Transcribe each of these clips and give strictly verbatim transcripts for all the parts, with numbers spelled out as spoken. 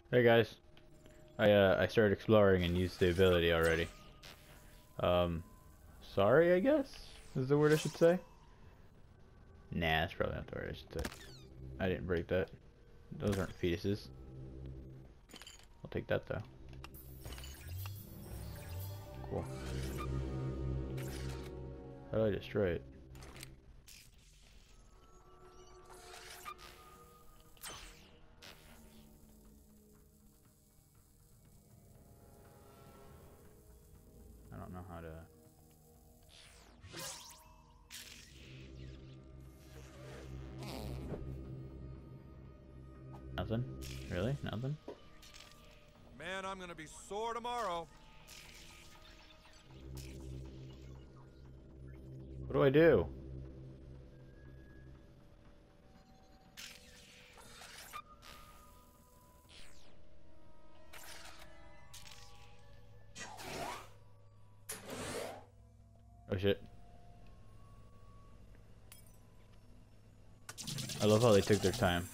Hey guys, I uh, I started exploring and used the ability already. Um, sorry, I guess is the word I should say. Nah, that's probably not the word I should say. I didn't break that. Those aren't fetuses. I'll take that though. Cool. How do I destroy it? I don't know how to. Nothing? Really? Nothing? Man, I'm gonna be sore tomorrow. What do I do? Oh shit. I love how they took their time.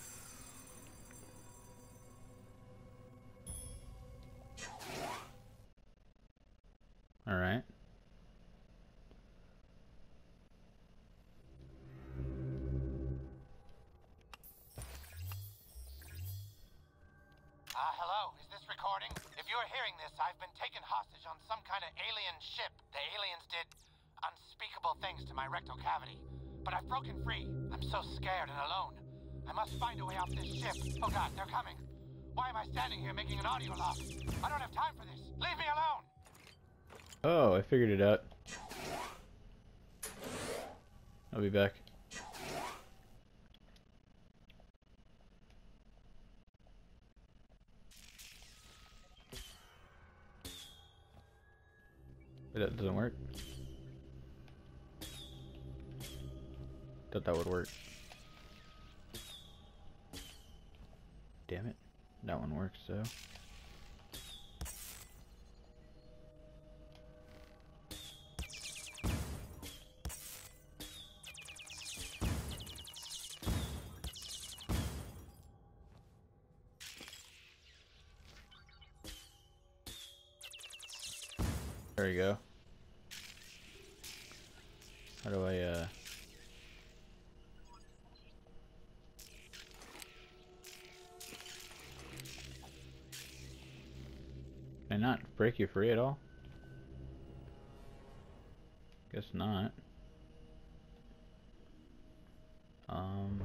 Alright. Uh, hello, is this recording? If you're hearing this, I've been taken hostage on some kind of alien ship. The aliens did unspeakable things to my rectal cavity. But I've broken free. I'm so scared and alone. I must find a way off this ship. Oh god, they're coming. Why am I standing here making an audio log? I don't have time for this. Leave me alone! Oh, I figured it out. I'll be back. That doesn't work. Thought that would work. Damn it. That one works, so. There you go. How do I, uh... Can I not break you free at all? Guess not. Um...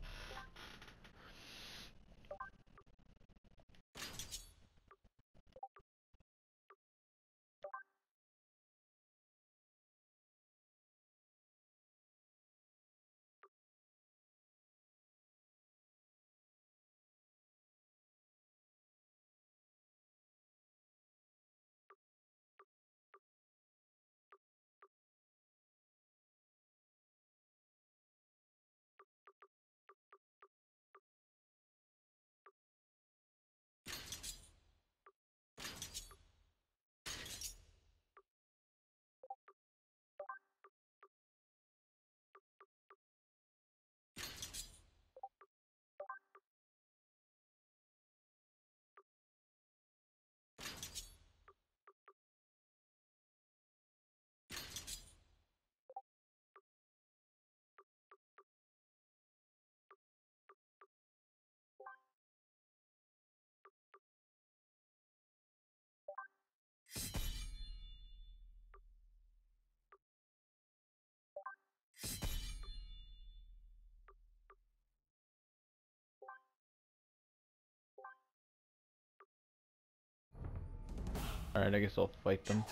Alright, I guess I'll fight them.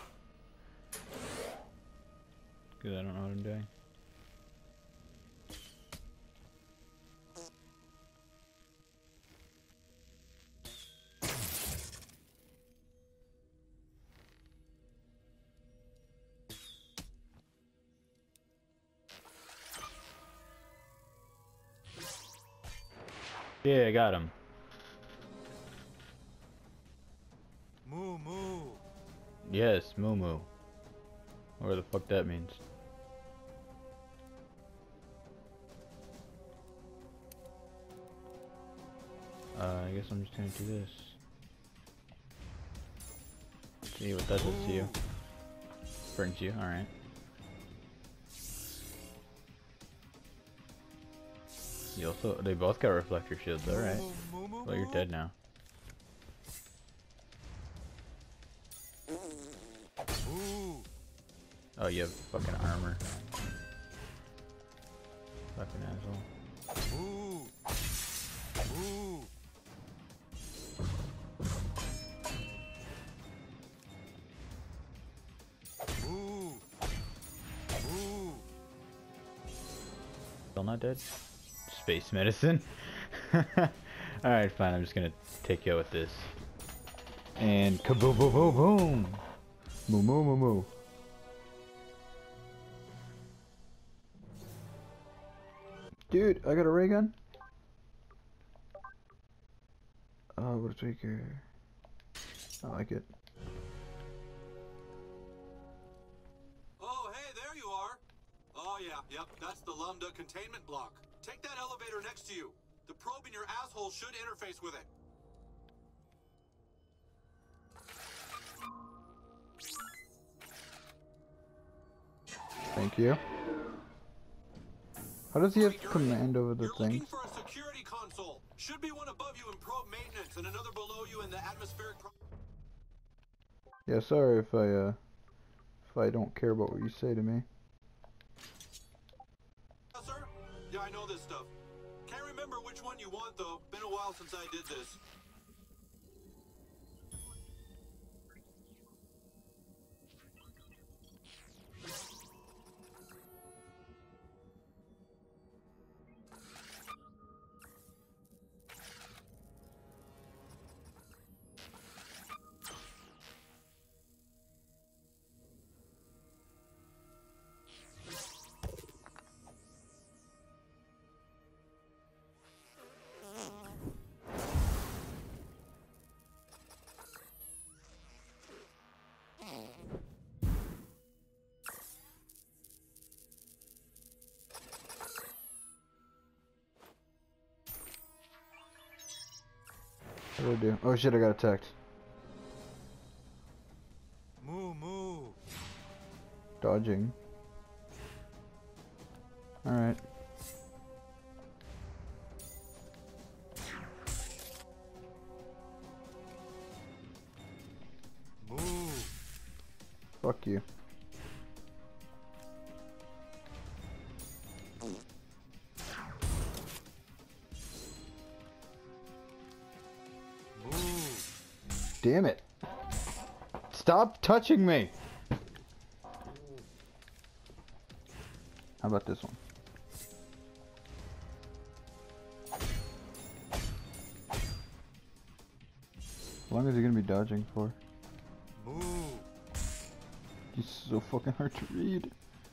Because I don't know what I'm doing. Yeah, I got him. Moo moo. Yes, Moo Moo. Whatever the fuck that means. Uh, I guess I'm just gonna do this. See what that does to you. Burns you, alright. You also, they both got reflector shields, alright. Well, you're dead now. Oh, you have fucking armor. Fucking asshole. Ooh. Ooh. Ooh. Ooh. Still not dead? Space medicine? Alright, fine, I'm just gonna take you out with this. And kaboom boom boom boom! Moo moo moo moo. Dude, I got a ray gun. Oh, what a tweaker. I like it. Oh, hey, there you are. Oh, yeah, yep, that's the Lambda containment block. Take that elevator next to you. The probe in your asshole should interface with it. Thank you. How does he have You're- command over the You're looking things? for a security console. Should be one above you in probe maintenance and another below you in the atmospheric pro- Yeah, sorry if I uh if I don't care about what you say to me. Sir? Yeah, I know this stuff. Can't remember which one you want, though. Been a while since I did this. What do I do? Oh shit, I got attacked. Moo moo. Dodging. Alright. Moo. Fuck you. Moo. Damn it. Stop touching me. How about this one? How long is he gonna be dodging for? Moo. He's so fucking hard to read.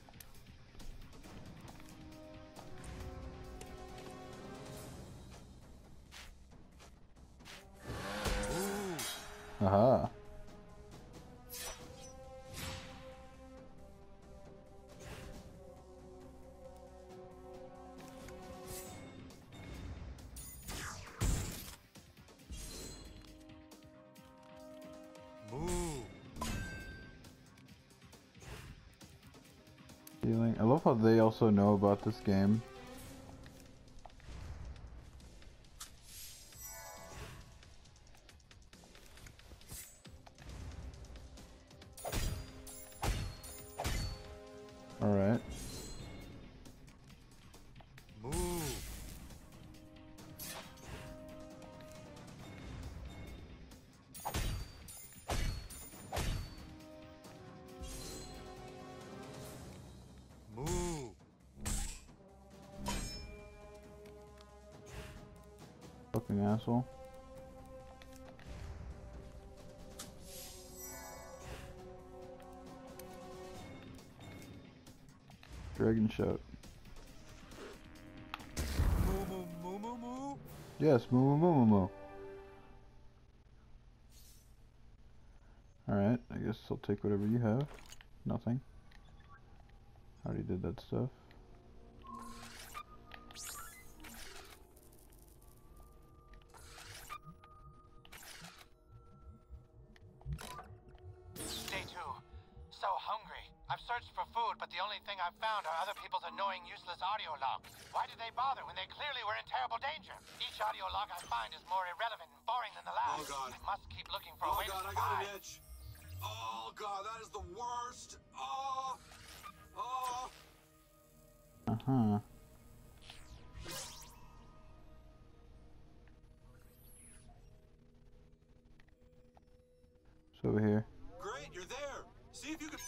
Ooh. Aha. Moo. Feeling. I love how they also know about this game. Alright. Moo. Moo. Fucking asshole. Dragon shout. Moo moo moo moo moo. Yes, moo moo moo moo moo. Alright, I guess I'll take whatever you have. Nothing. Already did that stuff. I've found are other people's annoying, useless audio logs. Why did they bother when they clearly were in terrible danger? Each audio log I find is more irrelevant and boring than the last. Oh, God. I must keep looking for a Oh way god, to I got survive. an itch. Oh god, that is the worst. Oh. Oh. Uh-huh. It's over here. Great, you're there. See if you can.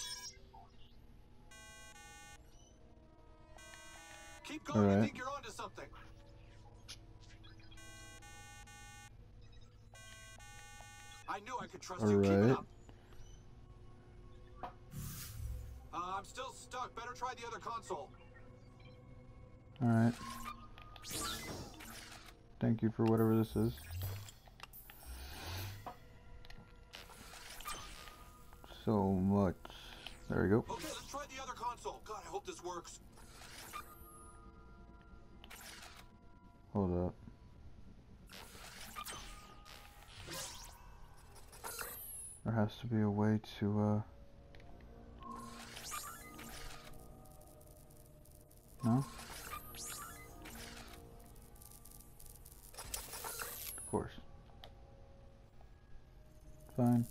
Keep going. I Alright. think you're onto something. I knew I could trust you. Keep it Alright. up. Uh, I'm still stuck. Better try the other console. Alright. Thank you for whatever this is. So much. There we go. Okay, let's try the other console. God, I hope this works. Hold up. There has to be a way to, uh... No? Of course. Fine.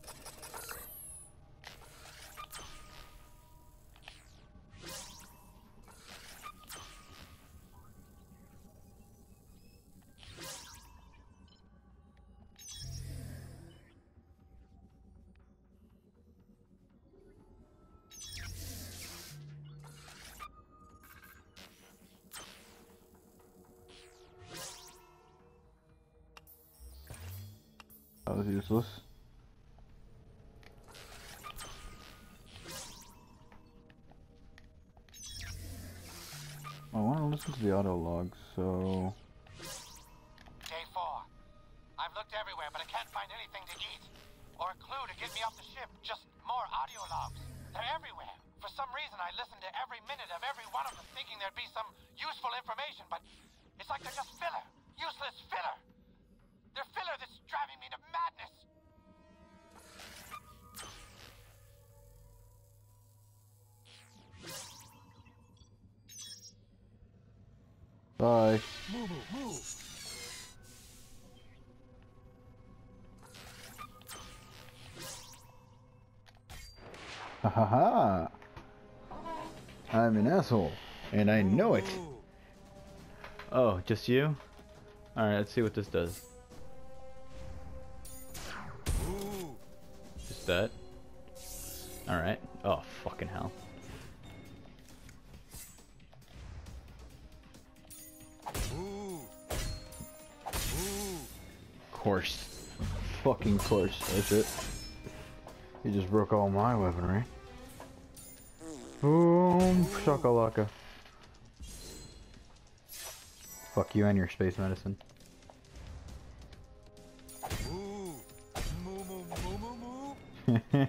That was useless. I want to listen to the auto logs, so... Day four. I've looked everywhere, but I can't find anything to eat. Or a clue to get me off the ship. Just more audio logs. They're everywhere. For some reason, I listened to every minute of every one of them thinking there'd be some useful information, but it's like they're just filler. Useless filler. They're filler that's driving me to madness. Bye. Move, move. Ha ha ha! I'm an asshole, and I know it! Oh, just you? Alright, let's see what this does. Ooh. Just that. Alright. Oh, fucking hell. Ooh. Ooh. Course. Fucking course. That's it. You just broke all my weaponry. Boom. Shakalaka. Fuck you and your space medicine. Ooh. Moo, moo, moo, moo, moo.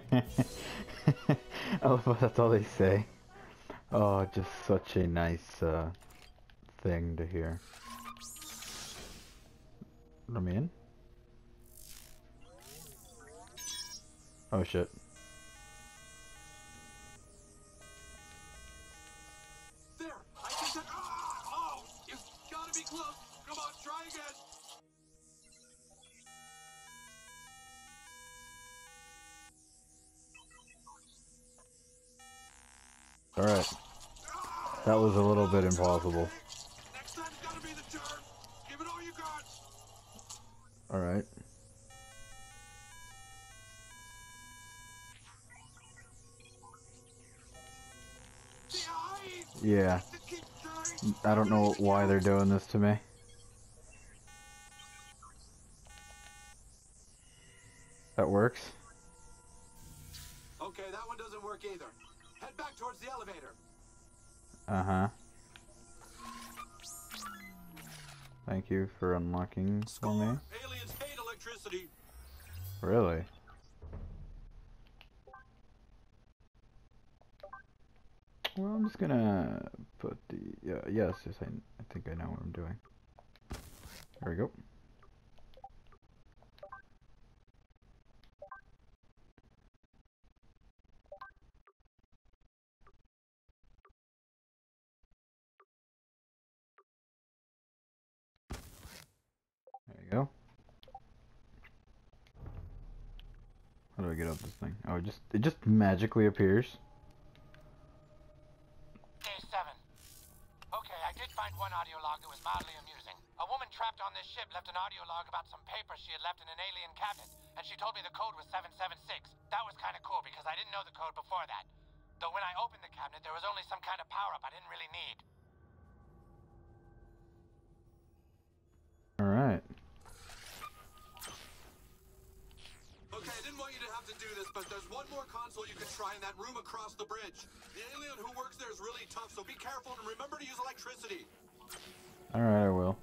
I love how that's all they say. Oh, just such a nice uh, thing to hear. Let me in. Oh shit. There! I think that. Ah! Oh! You've gotta be close! Come on, try again! Alright. That was a little bit impossible. Next time's gotta be the turn! Give it all you got! Alright. Behind! Yeah. Keep trying! I don't know why they're doing this to me. That works. Okay, that one doesn't work either. Head back towards the elevator. Uh-huh. Thank you for unlocking for me. Score! Aliens hate electricity! Really? Well, I'm just gonna put the... Yeah, yes, yes, I, I think I know what I'm doing. There we go. go. How do I get up this thing? Oh, it just it just magically appears. Day seven. Okay, I did find one audio log that was mildly amusing. A woman trapped on this ship left an audio log about some papers she had left in an alien cabinet, and she told me the code was seven seven six. That was kind of cool because I didn't know the code before that. Though when I opened the cabinet, there was only some kind of power-up I didn't really need. Alright. Okay, I didn't want you to have to do this, but there's one more console you can try in that room across the bridge. The alien who works there is really tough, so be careful and remember to use electricity. Alright, I will.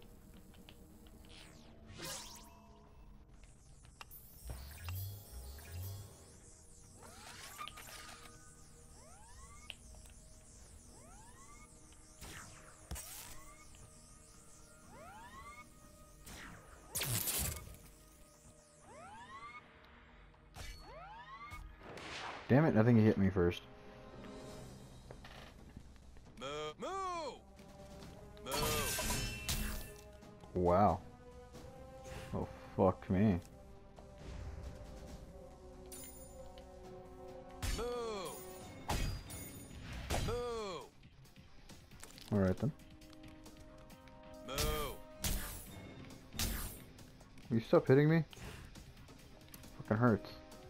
Damn it, I think he hit me first. Move! Move! Move! Wow. Oh, fuck me. Move! Move! Alright then. Move! Will you stop hitting me? Fucking hurts.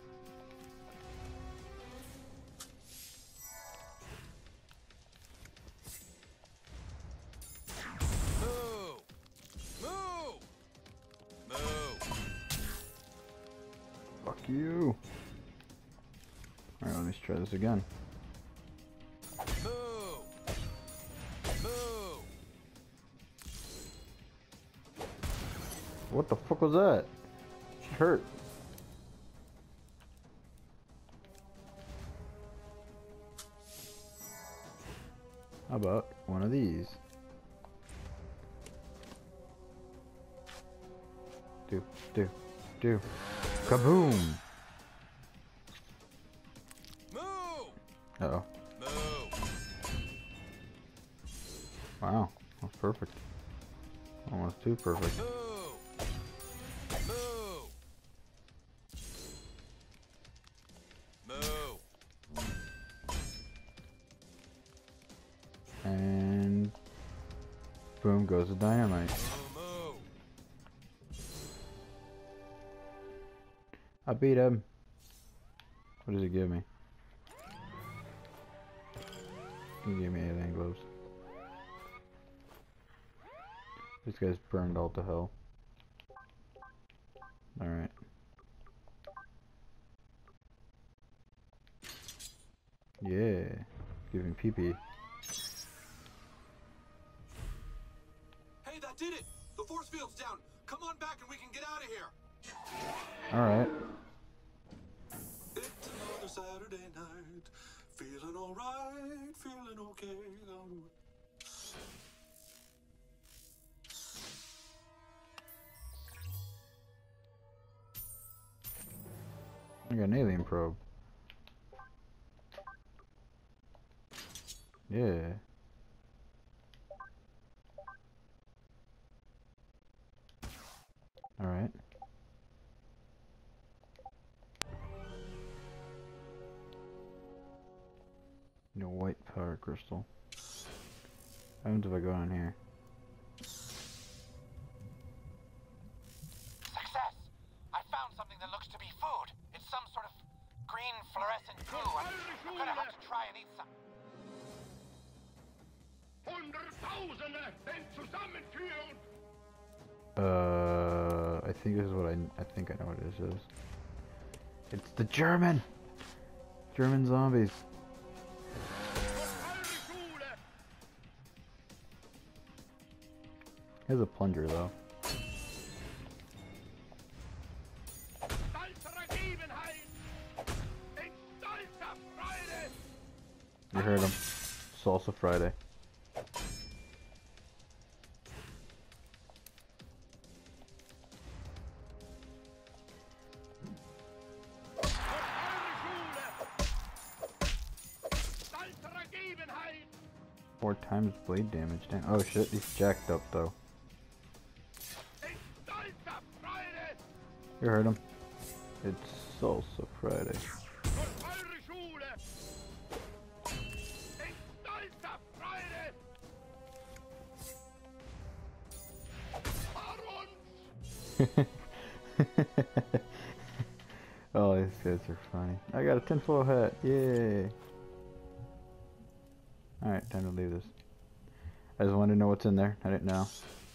You. Alright, let me try this again. Move. Move. What the fuck was that? It hurt. How about one of these? Do, do, do. Kaboom! Move! Uh-oh. Move! Wow, that's perfect. Almost too perfect. Move! Move! Move! And boom goes the dynamite. I beat him. What does he give me? He gave me alien gloves. This guy's burned all to hell. Alright. Yeah. Giving pee pee. Hey, that did it! The force field's down! Come on back and we can get out of here! Alright. It's another Saturday night. Feeling alright, feeling okay. I got an alien probe. Yeah. Alright. No white power crystal. What happens if I go on here? Success! I found something that looks to be food. It's some sort of green fluorescent glue. I'm, I'm gonna have to try and eat some. Uh, I think this is what I, I think I know what this is. It's the German! German zombies. Here's a plunger though. You heard him. Salsa Friday. Four times blade damage. Damn. Oh shit, he's jacked up though. You heard him. It's Salsa Friday. Oh, these guys are funny. I got a tinfoil hat. Yay. Alright, time to leave this. I just wanted to know what's in there. I didn't know.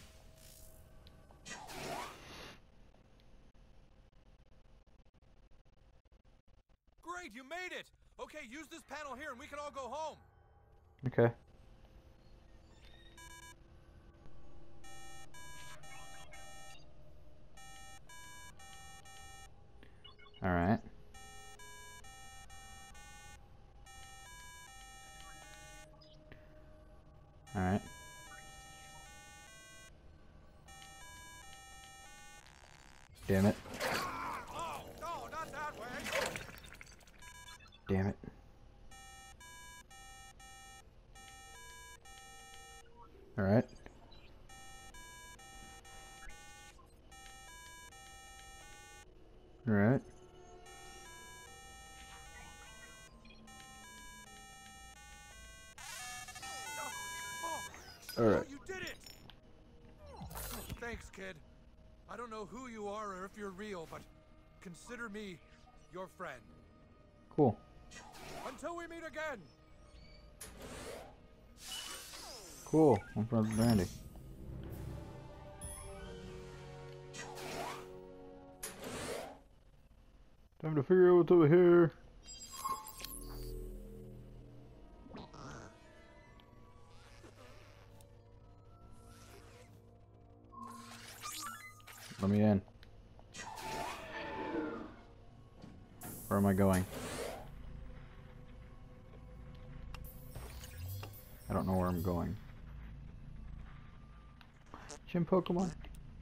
Great, you made it! Okay, use this panel here and we can all go home. Okay. Alright. Alright. Damn it. Oh, no, not that way! Damn it. Alright. Alright. Oh, Alright. you did it! Thanks, kid. I don't know who you are or if you're real, but consider me your friend. Cool. Until we meet again! Cool. I'm from Brandy. Time to figure out what's over here. Let me in. Where am I going? I don't know where I'm going. Gym Pokemon?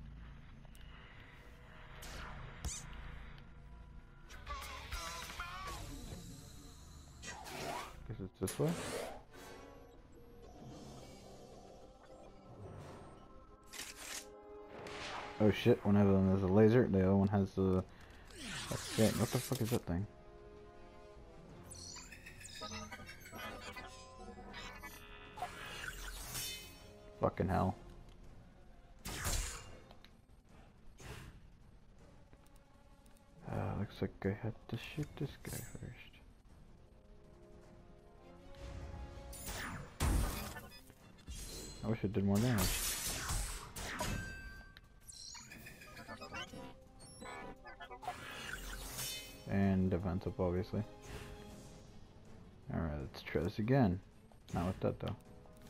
Guess it's this way? Oh shit, one of them has a laser, the other one has the... Okay, what the fuck is that thing? Fucking hell. Uh, looks like I had to shoot this guy first. I wish it did more damage. And defense up, obviously. Alright, let's try this again. Not with that, though.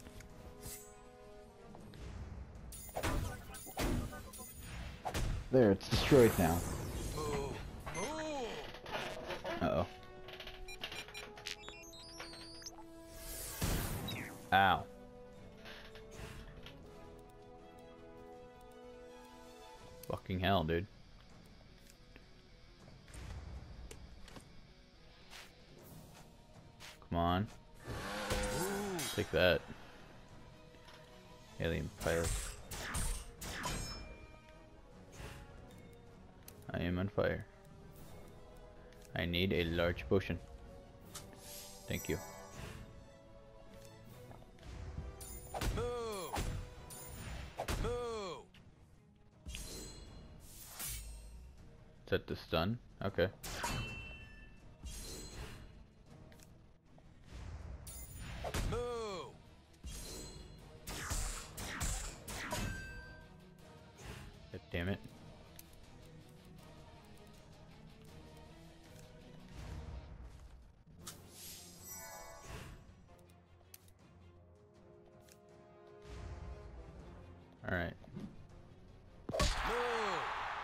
There, it's destroyed now. Uh-oh. Ow. Fucking hell, dude. Come on. Take that. Alien pilot. I am on fire. I need a large potion. Thank you. Move! Move! Set the stun? Okay. Move! God damn it. Alright. Move!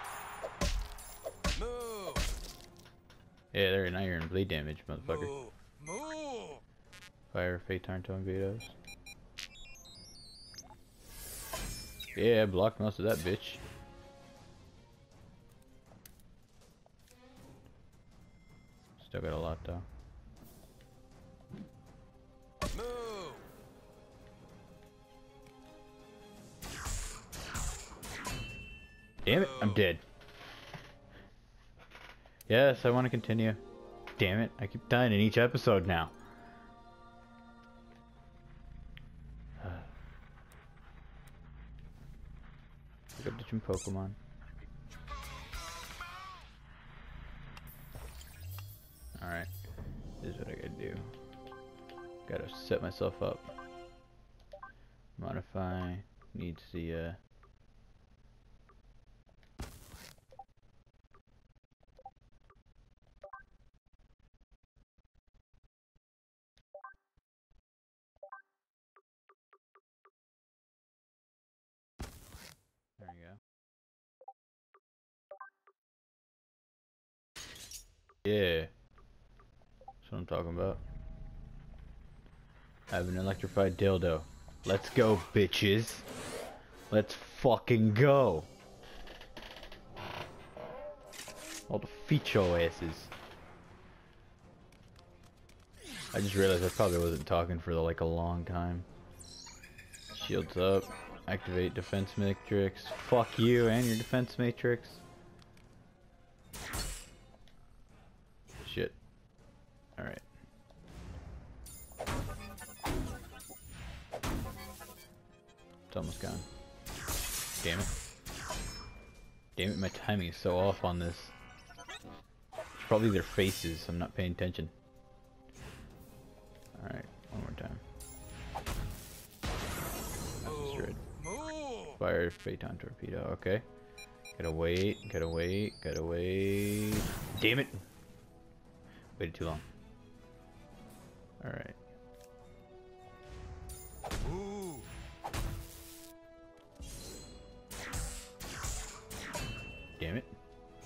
Move! Yeah, there, now you're in bleed damage, motherfucker. Move! Move! Fire, Phaeton, Vetoes. Yeah, blocked most of that bitch. Still got a lot though. Move! Damn it, I'm dead. Yes, I want to continue. Damn it, I keep dying in each episode now. Go to some Pokemon. Alright, this is what I gotta do. Gotta set myself up. Modify, needs the, uh... There you go. Yeah. That's what I'm talking about. I have an electrified dildo. Let's go, bitches. Let's fucking go. I'll defeat your asses. I just realized I probably wasn't talking for like a long time. Shields up. Activate defense matrix. Fuck you and your defense matrix. Shit. Alright. It's almost gone. Damn it. Damn it, my timing is so off on this. It's probably their faces, I'm not paying attention. Alright, one more time. Destroyed. Fire Phaeton torpedo, okay. Gotta wait, gotta wait, gotta wait. Damn it! Waited too long. Alright. Damn it.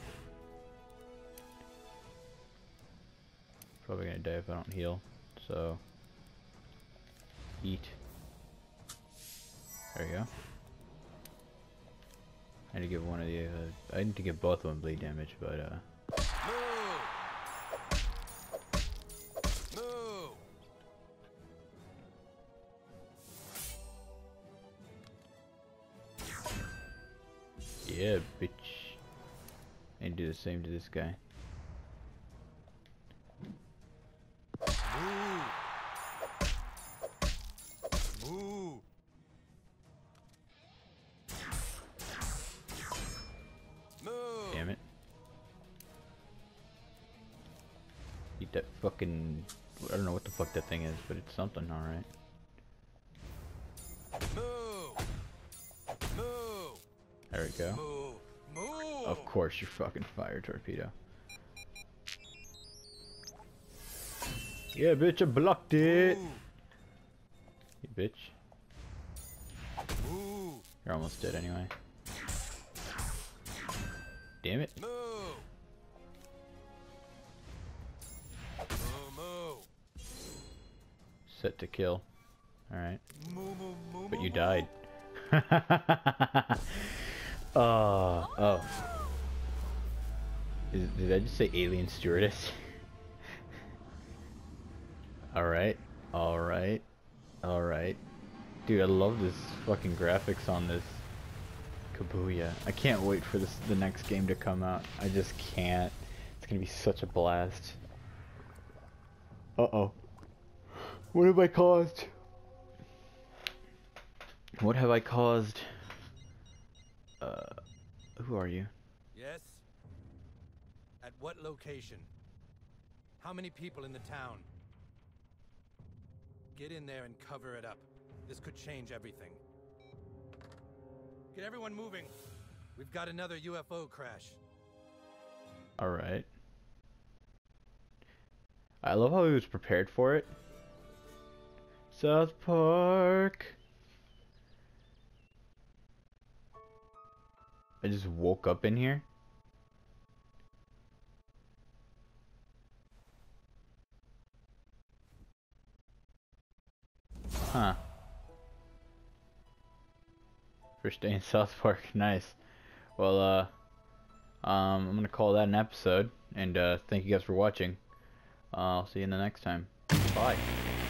Probably gonna die if I don't heal, so eat. There you go. I need to give one of the uh, I need to give both of them bleed damage, but uh Move. Move. yeah, bitch. And do the same to this guy. Move. Move. Move. Damn it. Eat that fucking I don't know what the fuck that thing is, but it's something, alright. Move. Move. There we go. Move. Move. Of course, your fucking fire torpedo. Yeah, bitch, I blocked it. Move. You bitch. Move. You're almost dead anyway. Damn it. Move. Move. Move. Set to kill. Alright. Move. Move. Move. But you move. died. Oh, oh. Is, did I just say alien stewardess? Alright, alright, alright. Dude, I love this fucking graphics on this. Kabuya. I can't wait for this the next game to come out. I just can't. It's gonna be such a blast. Uh-oh. What have I caused? What have I caused? Uh, who are you? Yes? At what location? How many people in the town? Get in there and cover it up. This could change everything. Get everyone moving. We've got another U F O crash. Alright. I love how he was prepared for it. South Park. I just woke up in here. Huh. First day in South Park. Nice. Well, uh, um, I'm gonna call that an episode, and uh, thank you guys for watching. Uh, I'll see you in the next time. Bye.